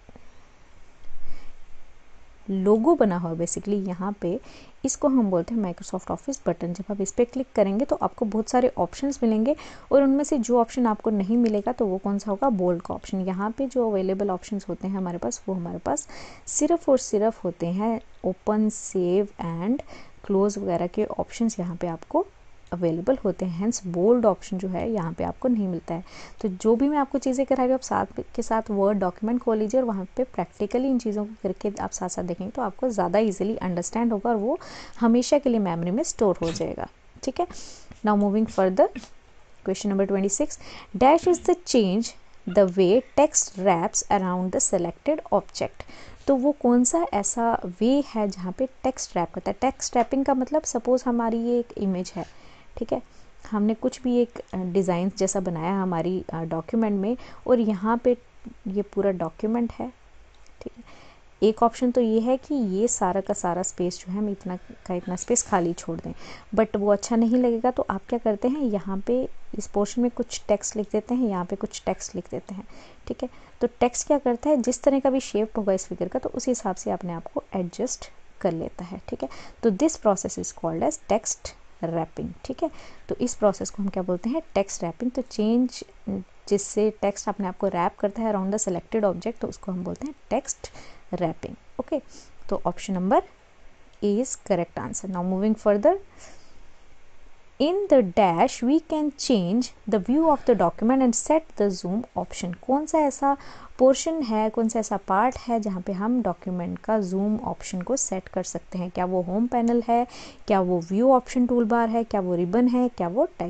S1: लोगो बना हुआ है बेसिकली यहाँ पे, इसको हम बोलते हैं माइक्रोसॉफ्ट ऑफिस बटन। जब आप इस पर क्लिक करेंगे तो आपको बहुत सारे ऑप्शंस मिलेंगे और उनमें से जो ऑप्शन आपको नहीं मिलेगा तो वो कौन सा होगा, बोल्ड का ऑप्शन। यहाँ पे जो अवेलेबल ऑप्शंस होते हैं हमारे पास, वो हमारे पास सिर्फ और सिर्फ होते हैं ओपन, सेव एंड क्लोज वगैरह के ऑप्शंस यहाँ पे आपको अवेलेबल होते हैं। हैंस बोल्ड ऑप्शन जो है यहाँ पे आपको नहीं मिलता है। तो जो भी मैं आपको चीज़ें करा रही हूँ, आप साथ के साथ वर्ड डॉक्यूमेंट खोल लीजिए और वहाँ पे प्रैक्टिकली इन चीज़ों को करके आप साथ साथ देखेंगे तो आपको ज़्यादा इजीली अंडरस्टैंड होगा और वो हमेशा के लिए मेमोरी में स्टोर हो जाएगा, ठीक है। Now moving further, question number twenty six, dash is the change the way text wraps around the selected object. तो वो कौन सा ऐसा वे है जहाँ पे टेक्स्ट रैप करता है? टेक्स्ट रैपिंग का मतलब, सपोज हमारी ये एक इमेज है, ठीक है, हमने कुछ भी एक डिज़ाइन जैसा बनाया हमारी डॉक्यूमेंट में और यहाँ पे ये पूरा डॉक्यूमेंट है, ठीक है। एक ऑप्शन तो ये है कि ये सारा का सारा स्पेस जो है हम इतना का इतना स्पेस खाली छोड़ दें, बट वो अच्छा नहीं लगेगा। तो आप क्या करते हैं, यहाँ पे इस पोर्शन में कुछ टेक्स्ट लिख देते हैं, यहाँ पे कुछ टेक्स्ट लिख देते हैं, ठीक है। तो टेक्स्ट क्या करता है, जिस तरह का भी शेप होगा इस फिगर का तो उस हिसाब से अपने आप को एडजस्ट कर लेता है, ठीक है। तो this process is called as text wrapping, ठीक है। तो इस प्रोसेस को हम क्या बोलते हैं, टेक्स्ट रैपिंग। तो चेंज जिससे टेक्स्ट अपने आप को रैप करता है अराउंड द सेलेक्टेड ऑब्जेक्ट, तो उसको हम बोलते हैं टेक्स्ट रैपिंग, ओके। तो option number A is correct answer. Now moving further, in the dash we can change the view of the document and set the zoom option. कौन सा ऐसा portion है, कौन सा ऐसा पार्ट है जहाँ पे हम डॉक्यूमेंट का जूम ऑप्शन को सेट कर सकते हैं? क्या वो होम पैनल है, क्या वो व्यू ऑप्शन टूल बार है, क्या वो रिबन है, क्या वो टाइटल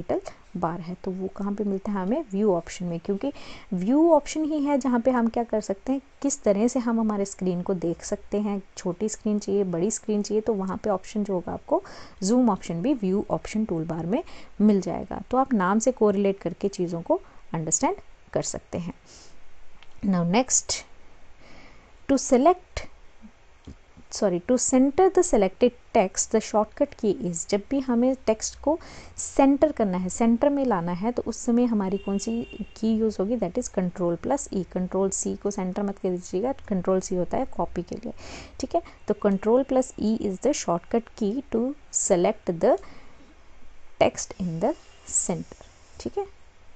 S1: बार है, तो वो कहाँ पे मिलता है हमें, व्यू ऑप्शन में, क्योंकि व्यू ऑप्शन ही है जहाँ पे हम क्या कर सकते हैं, किस तरह से हम हमारे स्क्रीन को देख सकते हैं, छोटी स्क्रीन चाहिए, बड़ी स्क्रीन चाहिए, तो वहाँ पे ऑप्शन जो होगा आपको जूम ऑप्शन भी व्यू ऑप्शन टूल बार में मिल जाएगा। तो आप नाम से कोरिलेट करके चीज़ों को अंडरस्टैंड कर सकते हैं। Now next, to select sorry to center the selected text the shortcut key is, जब भी हमें टेक्स्ट को सेंटर करना है, सेंटर में लाना है, तो उस समय हमारी कौन सी की यूज़ होगी, that is control plus E. Control C को सेंटर मत कर दीजिएगा, कंट्रोल सी होता है कॉपी के लिए, ठीक है। तो control plus E is the shortcut key to select the text in the center, ठीक है।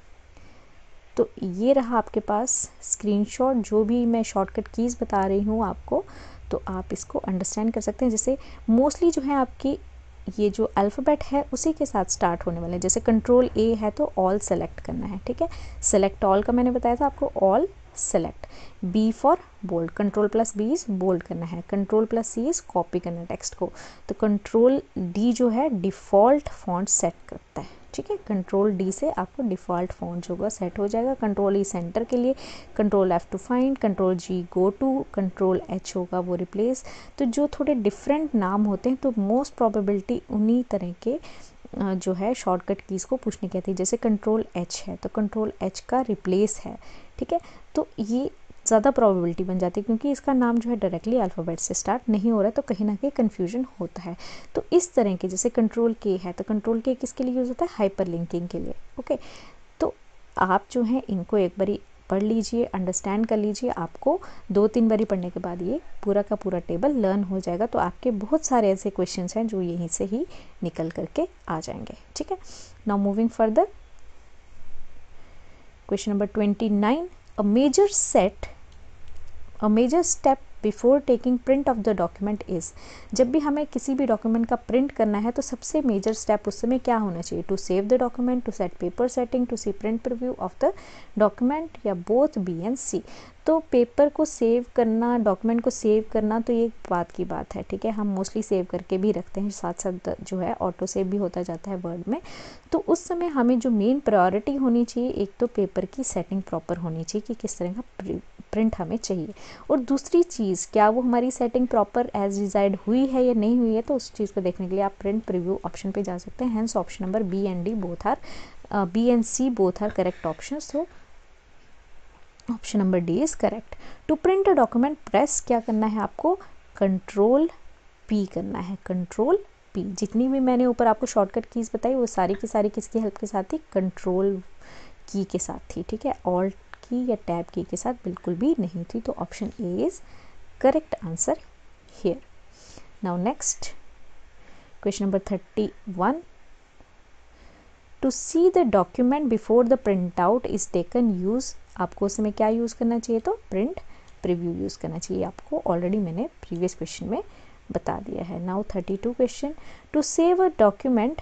S1: तो ये रहा आपके पास स्क्रीनशॉट, जो भी मैं शॉर्टकट कीज़ बता रही हूँ आपको, तो आप इसको अंडरस्टैंड कर सकते हैं। जैसे मोस्टली जो है आपकी ये जो अल्फ़ाबेट है उसी के साथ स्टार्ट होने वाले हैं। जैसे कंट्रोल ए है तो ऑल सेलेक्ट करना है, ठीक है। सेलेक्ट ऑल का मैंने बताया था आपको, all select. B for bold, control plus B is bold करना है, control plus C is copy करना है टेक्स्ट को। तो कंट्रोल डी जो है डिफ़ॉल्ट फॉन्ट सेट करता है, ठीक है। कंट्रोल डी से आपको डिफ़ॉल्ट फॉन्ट जो होगा सेट हो जाएगा। कंट्रोल ई सेंटर के लिए, control F to find, control G go to, control H होगा वो रिप्लेस। तो जो थोड़े डिफरेंट नाम होते हैं तो मोस्ट प्रोबेबिलिटी उन्हीं तरह के जो है शॉर्टकट कीज़ को पूछने की आती है। जैसे कंट्रोल एच है तो कंट्रोल एच का रिप्लेस है, ठीक है। तो ये ज़्यादा प्रोबेबिलिटी बन जाती है क्योंकि इसका नाम जो है डायरेक्टली अल्फ़ाबेट से स्टार्ट नहीं हो रहा है, तो कहीं ना कहीं कन्फ्यूजन होता है। तो इस तरह के, जैसे कंट्रोल के है तो कंट्रोल के किसके लिए यूज़ होता है, हाइपर लिंकिंग के लिए, ओके। तो आप जो है इनको एक बारी पढ़ लीजिए, अंडरस्टैंड कर लीजिए। आपको दो तीन बारी पढ़ने के बाद ये पूरा का पूरा टेबल लर्न हो जाएगा। तो आपके बहुत सारे ऐसे क्वेश्चंस हैं जो यहीं से ही निकल करके आ जाएंगे, ठीक है। Now moving further, question number twenty nine, a major set a major step before taking print of the document is, जब भी हमें किसी भी डॉक्यूमेंट का प्रिंट करना है तो सबसे मेजर स्टेप उस समय क्या होना चाहिए, to save the document, to set paper setting, to see print preview of the document, या बोथ बी एंड सी। तो पेपर को सेव करना, डॉक्यूमेंट को सेव करना तो ये बात की बात है, ठीक है। हम मोस्टली सेव करके भी रखते हैं, साथ साथ जो है ऑटो सेव भी होता जाता है वर्ड में। तो उस समय हमें जो मेन प्रायोरिटी होनी चाहिए, एक तो पेपर की सेटिंग प्रॉपर होनी चाहिए कि किस तरह का प्रिंट हमें चाहिए, और दूसरी चीज़ क्या वो हमारी सेटिंग प्रॉपर एज डिजायर्ड हुई है या नहीं हुई है, तो उस चीज़ को देखने के लिए आप प्रिंट प्रीव्यू ऑप्शन पे जा सकते हैं। Hence option number B and D both are B and C both are correct option, तो option number D is correct. To print a document press क्या करना है आपको, कंट्रोल पी करना है, कंट्रोल पी। जितनी भी मैंने ऊपर आपको शॉर्टकट कीज बताई वो सारी की सारी किसकी हेल्प के साथ थी, कंट्रोल की के साथ थी, ठीक है। ऑल्ट की या टैब की के साथ बिल्कुल भी नहीं थी। तो option A is correct answer here. Now next, question number thirty one, to see the document before the print out is taken use, आपको उस समय क्या यूज़ करना चाहिए, तो प्रिंट प्रीव्यू यूज़ करना चाहिए। आपको ऑलरेडी मैंने प्रीवियस क्वेश्चन में बता दिया है। Now thirty two question, to save a document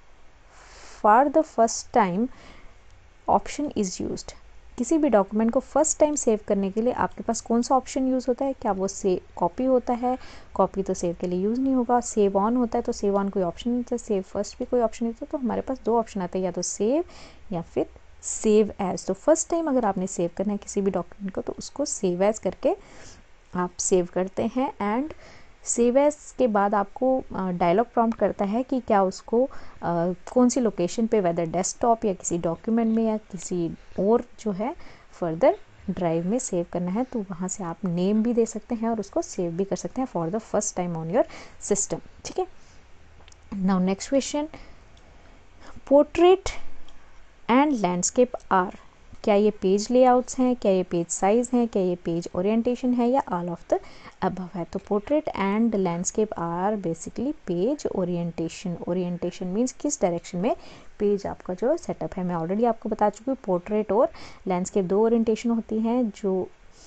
S1: for the first time option is used, किसी भी डॉक्यूमेंट को फर्स्ट टाइम सेव करने के लिए आपके पास कौन सा ऑप्शन यूज़ होता है, क्या वो सेव कॉपी होता है, कॉपी तो सेव के लिए यूज़ नहीं होगा। सेव ऑन होता है तो सेव ऑन कोई ऑप्शन नहीं होता, सेव फर्स्ट भी कोई ऑप्शन नहीं होता। तो हमारे पास दो ऑप्शन आते हैं, या तो सेव या फिर सेव एज। तो फर्स्ट टाइम अगर आपने सेव करना है किसी भी डॉक्यूमेंट को तो उसको सेव एज करके आप सेव करते हैं, एंड सेव एज के बाद आपको डायलॉग प्रॉम्प्ट करता है कि क्या उसको आ, कौन सी लोकेशन पे, वेदर डेस्कटॉप या किसी डॉक्यूमेंट में या किसी और जो है फर्दर ड्राइव में सेव करना है। तो वहाँ से आप नेम भी दे सकते हैं और उसको सेव भी कर सकते हैं for the first time on your system, ठीक है। Now next question, portrait and landscape are, क्या ये पेज लेआउट्स हैं, क्या ये पेज साइज हैं, क्या ये पेज ओरिएंटेशन है, या ऑल ऑफ द अबव है। तो portrait and landscape are basically page orientation. Orientation means किस डायरेक्शन में पेज आपका जो सेटअप है। मैं ऑलरेडी आपको बता चुकी हूँ, पोर्ट्रेट और लैंडस्केप दो ओरिएंटेशन होती हैं जो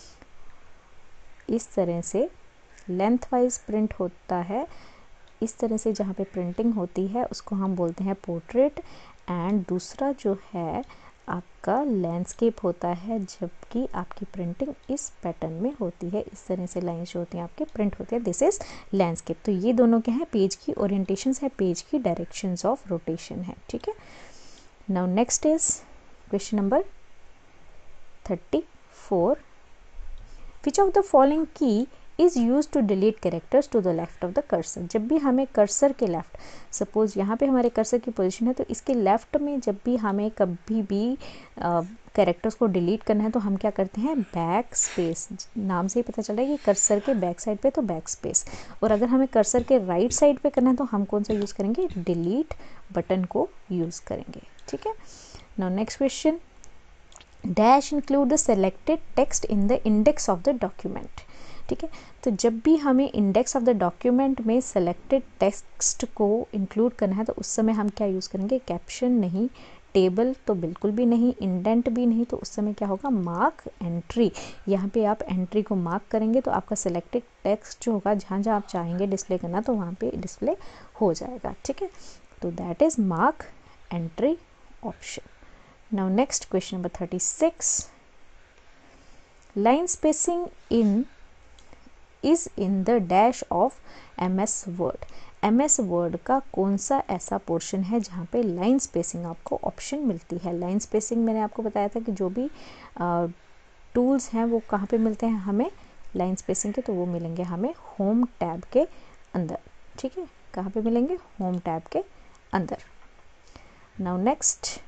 S1: इस तरह से लेंथ वाइज प्रिंट होता है। इस तरह से जहाँ पे प्रिंटिंग होती है उसको हम बोलते हैं पोर्ट्रेट, एंड दूसरा जो है आपका लैंडस्केप होता है जबकि आपकी प्रिंटिंग इस पैटर्न में होती है। इस तरह से लाइंस जो होती हैं आपके प्रिंट होती है, दिस इज लैंडस्केप। तो ये दोनों क्या है, पेज की ओरिएंटेशंस है, पेज की डायरेक्शंस ऑफ रोटेशन है, ठीक है। Now next is question number thirty four, which of the following key is use to delete characters to the left of the cursor. जब भी हमें कर्सर के लेफ्ट, सपोज यहाँ पे हमारे कर्सर की पोजीशन है, तो इसके लेफ्ट में जब भी हमें कभी भी कैरेक्टर्स को डिलीट करना है तो हम क्या करते हैं, बैक स्पेस। नाम से ही पता चल रहा है कि कर्सर के बैक साइड पे तो बैक स्पेस, और अगर हमें कर्सर के राइट साइड पे करना है तो हम कौन सा यूज़ करेंगे, डिलीट बटन को यूज़ करेंगे। ठीक है, now next question, dash include the selected text in the index of the document. ठीक है, तो जब भी हमें इंडेक्स ऑफ द डॉक्यूमेंट में सेलेक्टेड टेक्स्ट को इंक्लूड करना है तो उस समय हम क्या यूज़ करेंगे, कैप्शन नहीं, टेबल तो बिल्कुल भी नहीं, इंडेंट भी नहीं, तो उस समय क्या होगा, मार्क एंट्री। यहाँ पे आप एंट्री को मार्क करेंगे तो आपका सेलेक्टेड टेक्स्ट जो होगा जहाँ जहाँ आप चाहेंगे डिस्प्ले करना तो वहाँ पे डिस्प्ले हो जाएगा। ठीक है, तो that is mark entry option. Now next question number thirty six, line spacing in is in the dash of M S word. M S word का कौन सा ऐसा पोर्शन है जहाँ पे लाइन स्पेसिंग आपको ऑप्शन मिलती है। लाइन स्पेसिंग मैंने आपको बताया था कि जो भी टूल्स हैं वो कहाँ पे मिलते हैं हमें लाइन स्पेसिंग के, तो वो मिलेंगे हमें होम टैब के अंदर। ठीक है, कहाँ पे मिलेंगे, होम टैब के अंदर। Now next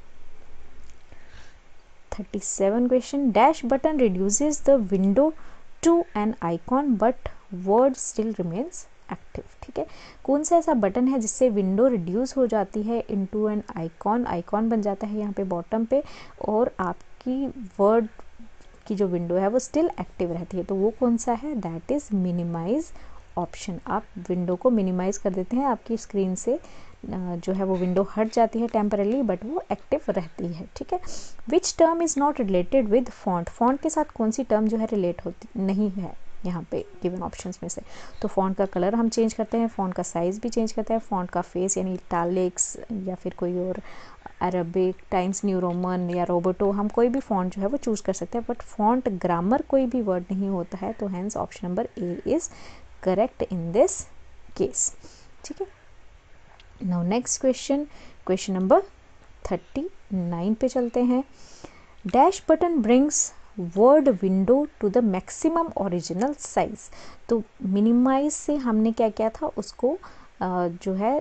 S1: thirty seven question, dash button reduces the window to an icon but word still remains active. ठीक है, कौन सा ऐसा बटन है जिससे विंडो रिड्यूस हो जाती है इनटू एन आइकॉन, आइकॉन बन जाता है यहाँ पे बॉटम पे, और आपकी वर्ड की जो विंडो है वो स्टिल एक्टिव रहती है, तो वो कौन सा है, दैट इज मिनिमाइज ऑप्शन। आप विंडो को मिनिमाइज कर देते हैं, आपकी स्क्रीन से जो है वो विंडो हट जाती है टेम्परली बट वो एक्टिव रहती है। ठीक है, which term is not related with font. Font के साथ कौन सी टर्म जो है रिलेट होती नहीं है यहाँ पे गिवन ऑप्शंस में से, तो फॉन्ट का कलर हम चेंज करते हैं, फॉन्ट का साइज़ भी चेंज करते हैं, फॉन्ट का फेस यानी इटालिक्स या फिर कोई और अरबिक, टाइम्स न्यू रोमन या रोबोटो, हम कोई भी फॉन्ट जो है वो चूज़ कर सकते हैं, बट फॉन्ट ग्रामर कोई भी वर्ड नहीं होता है, तो hence option number A is correct in this case. ठीक है, now next question, question number thirty nine पे चलते हैं। Dash button brings word window to the maximum original size. तो मिनिमाइज से हमने क्या किया था, उसको आ, जो है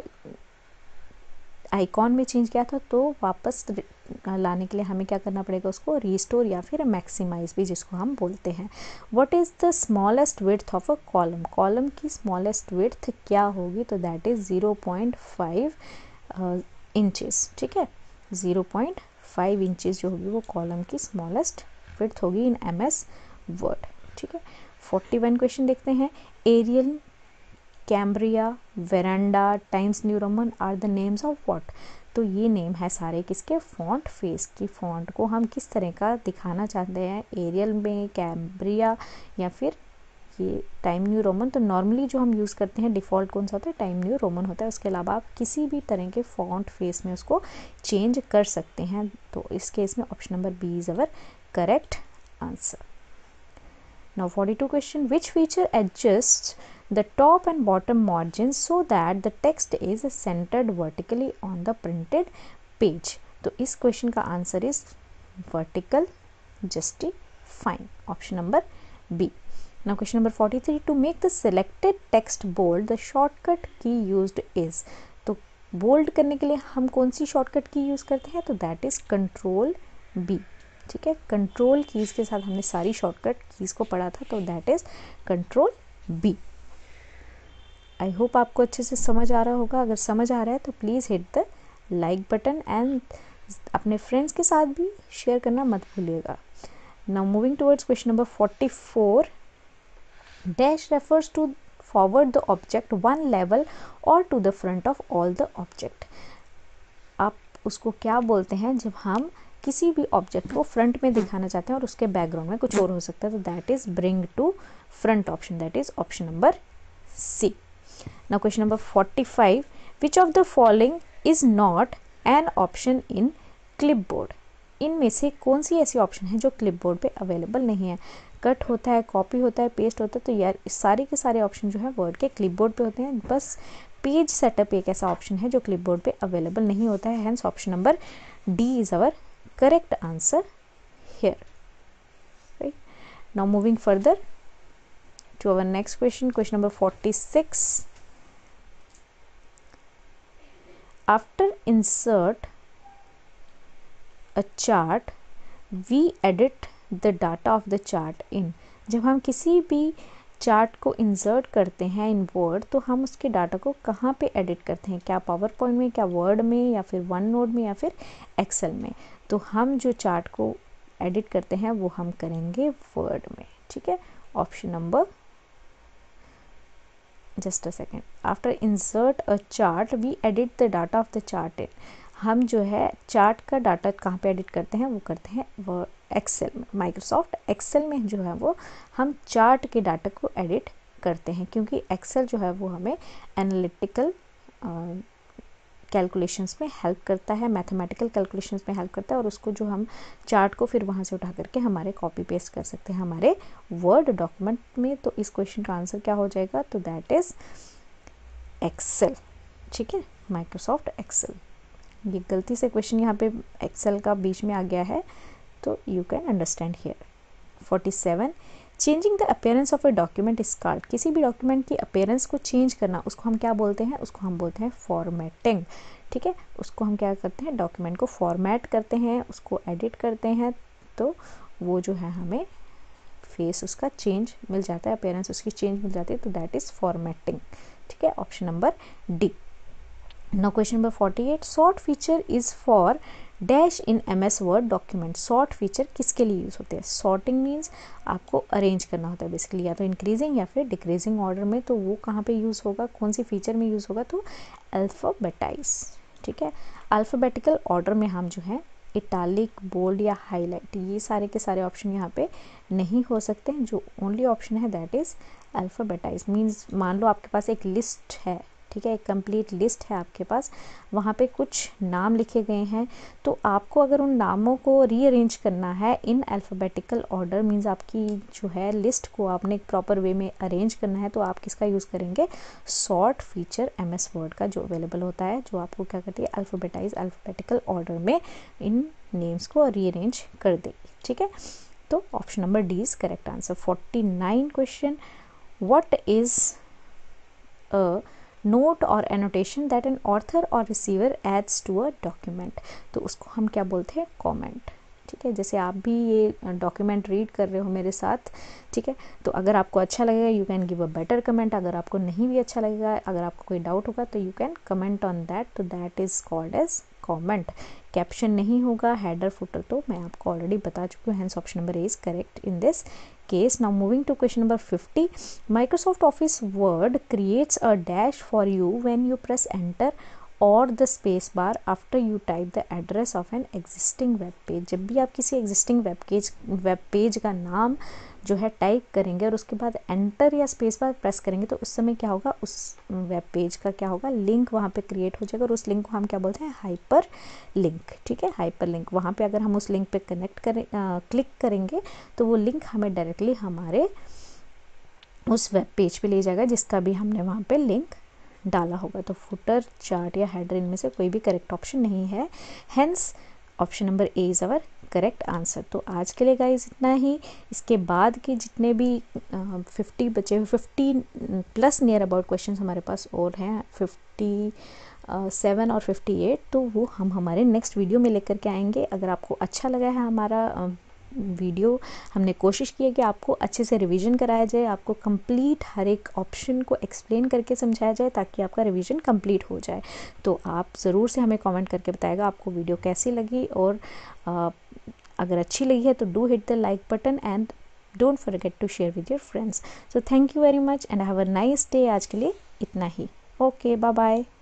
S1: आइकॉन में चेंज किया था, तो वापस लाने के लिए हमें क्या करना पड़ेगा, उसको रिस्टोर या फिर मैक्सिमाइज भी जिसको हम बोलते हैं। What is the smallest width of a column. Column की स्मॉलेस्ट विड्थ क्या होगी, तो that is zero point five inches. ठीक है, ज़ीरो पॉइंट फाइव इंचेस जो होगी वो कॉलम की स्मॉलेस्ट विड्थ होगी इन एम एस वर्ड। ठीक है, फोर्टी वन क्वेश्चन देखते हैं। एरियल, कैम्ब्रिया, वेरांडा, Times New Roman are the names of what. तो ये नेम है सारे किसके, फॉन्ट फेस की। फॉन्ट को हम किस तरह का दिखाना चाहते हैं, एरियल में, कैम्ब्रिया या फिर ये टाइम न्यू रोमन। तो नॉर्मली जो हम यूज़ करते हैं डिफ़ॉल्ट कौन सा होता है, टाइम न्यू रोमन होता है। उसके अलावा आप किसी भी तरह के फॉन्ट फेस में उसको चेंज कर सकते हैं। तो इस केस में option number B is our correct answer. Now forty-two question, which feature adjusts the top and bottom margins so that the text is centered vertically on the printed page। तो इस question का answer is vertical justifying, option number B. Now question number forty-three, to make the selected text bold the shortcut key used is। तो bold करने के लिए हम कौन सी shortcut की यूज़ करते हैं, तो दैट इज़ कंट्रोल बी। ठीक है, कंट्रोल कीज़ के साथ हमने सारी शॉर्टकट कीज़ को पढ़ा था, तो that is control B. I hope आपको अच्छे से समझ आ रहा होगा। अगर समझ आ रहा है तो please hit the like button and अपने फ्रेंड्स के साथ भी शेयर करना मत भूलिएगा। Now moving towards question number forty four, dash refers to forward the object one level और to the front of all the object. आप उसको क्या बोलते हैं जब हम किसी भी ऑब्जेक्ट को फ्रंट में दिखाना चाहते हैं और उसके बैकग्राउंड में कुछ और हो सकता है, तो that is bring to front option, that is option number C. Now question number forty five, which of the following is not an option in clipboard. इनमें से कौन सी ऐसी ऑप्शन है जो क्लिपबोर्ड पे अवेलेबल नहीं है। कट होता है, कॉपी होता है, पेस्ट होता है, तो यार सारे के सारे ऑप्शन जो है वर्ड के क्लिपबोर्ड पे होते हैं। बस पेज सेटअप एक ऐसा ऑप्शन है जो क्लिपबोर्ड पे अवेलेबल नहीं होता है, hence option number D is our correct answer here, right. Now moving further to our next question, question number forty-six. After insert a chart, we edit the data of the chart in. जब हम किसी भी chart को insert करते हैं इन word, तो हम उसके डाटा को कहाँ पे एडिट करते हैं, क्या पावर पॉइंट में, क्या वर्ड में, या फिर वन नोट में, या फिर एक्सेल में। तो हम जो चार्ट को एडिट करते हैं वो हम करेंगे वर्ड में, ठीक है। Option number, just a second, after insert a chart we edit the data of the chart in. हम जो है चार्ट का डाटा कहाँ पे एडिट करते हैं, वो करते हैं वो एक्सेल में, माइक्रोसॉफ्ट एक्सेल में जो है वो हम चार्ट के डाटा को एडिट करते हैं, क्योंकि एक्सेल जो है वो हमें एनालिटिकल कैलकुलेशंस में हेल्प करता है, मैथमेटिकल कैलकुलेशंस में हेल्प करता है, और उसको जो हम चार्ट को फिर वहाँ से उठा करके हमारे कॉपी पेस्ट कर सकते हैं हमारे वर्ड डॉक्यूमेंट में। तो इस क्वेश्चन का आंसर क्या हो जाएगा, तो दैट इज एक्सेल, ठीक है, माइक्रोसॉफ्ट एक्सेल। ये गलती से क्वेश्चन यहाँ पे एक्सेल का बीच में आ गया है, तो you can understand here. Forty seven, changing the appearance of a document is called. किसी भी डॉक्यूमेंट की अपीयरेंस को चेंज करना, उसको हम क्या बोलते हैं, उसको हम बोलते हैं फॉर्मेटिंग, ठीक है। उसको हम क्या करते हैं, डॉक्यूमेंट को फॉर्मेट करते हैं, उसको एडिट करते हैं, तो वो जो है हमें फेस उसका चेंज मिल जाता है, अपीयरेंस उसकी चेंज मिल जाती है, तो दैट इज फॉर्मेटिंग, ठीक है। Option number D. Now question number forty eight, sort feature is for dash in M S word document. Sort feature किसके लिए यूज़ होते हैं, सॉर्टिंग मीन्स आपको अरेंज करना होता है बेसिकली, या तो इंक्रीजिंग या फिर डिक्रीजिंग ऑर्डर में। तो वो कहाँ पे यूज़ होगा, कौन सी फीचर में यूज़ होगा, तो अल्फ़ाबेटाइज, ठीक है। अल्फ़ाबेटिकल ऑर्डर में हम जो है इटालिक, बोल्ड या हाईलाइट, ये सारे के सारे ऑप्शन यहाँ पे नहीं हो सकते हैं। जो ओनली ऑप्शन है दैट इज़ अल्फ़ाबेटाइज। मीन्स मान लो आपके पास एक लिस्ट है, ठीक है, एक कंप्लीट लिस्ट है आपके पास, वहाँ पे कुछ नाम लिखे गए हैं, तो आपको अगर उन नामों को रीअरेंज करना है इन अल्फ़ाबेटिकल ऑर्डर, मीन्स आपकी जो है लिस्ट को आपने एक प्रॉपर वे में अरेंज करना है, तो आप किसका यूज़ करेंगे, sort feature M S word का जो अवेलेबल होता है, जो आपको क्या करती है, अल्फ़ाबेटाइज अल्फ़ाबेटिकल ऑर्डर में इन नेम्स को रीअरेंज कर देगी, ठीक है। तो option number D is correct answer. Forty nine question, what is a note or annotation that an author or receiver adds to a document. तो उसको हम क्या बोलते हैं, कमेंट, ठीक है। जैसे आप भी ये डॉक्यूमेंट रीड कर रहे हो मेरे साथ, ठीक है, तो अगर आपको अच्छा लगेगा you can give a better comment, अगर आपको नहीं भी अच्छा लगेगा, अगर आपको कोई डाउट होगा तो you can comment on that, तो that is called as comment. Caption नहीं होगा, हेडर फुटर तो मैं आपको ऑलरेडी बता चुकी हूँ, hence option number A is correct in this case. Now moving to question number fifty, Microsoft Office Word creates a dash for you when you press enter or the space bar after you type the address of an existing web page. जब भी आप किसी existing web page web page का नाम जो है type करेंगे और उसके बाद एंटर या स्पेस बार प्रेस करेंगे, तो उस समय क्या होगा, उस वेब पेज का क्या होगा, लिंक वहाँ पे क्रिएट हो जाएगा, और उस लिंक को हम क्या बोलते हैं, हाइपर लिंक, ठीक है, हाइपर लिंक। वहाँ पे अगर हम उस लिंक पे कनेक्ट करें, क्लिक करेंगे, तो वो लिंक हमें डायरेक्टली हमारे उस वेब पेज पे ले जाएगा जिसका भी हमने वहाँ पे लिंक डाला होगा। तो फुटर, चार्ट या हेडर इनमें से कोई भी करेक्ट ऑप्शन नहीं है, hence option number A is our correct answer. तो आज के लिए गाइज इतना ही। इसके बाद के जितने भी फिफ्टी बचे हुए, fifty plus near about question हमारे पास और हैं, फिफ्टी सेवन और फिफ्टी एट, तो वो हम हमारे नेक्स्ट वीडियो में लेकर के आएंगे। अगर आपको अच्छा लगा है हमारा uh, वीडियो, हमने कोशिश की है कि आपको अच्छे से रिवीजन कराया जाए, आपको कंप्लीट हर एक ऑप्शन को एक्सप्लेन करके समझाया जाए ताकि आपका रिवीजन कंप्लीट हो जाए। तो आप ज़रूर से हमें कमेंट करके बताएगा आपको वीडियो कैसी लगी, और आ, अगर अच्छी लगी है तो do hit the like button and don't forget to share with your friends. So thank you very much and have a nice day. आज के लिए इतना ही। Okay, bye bye.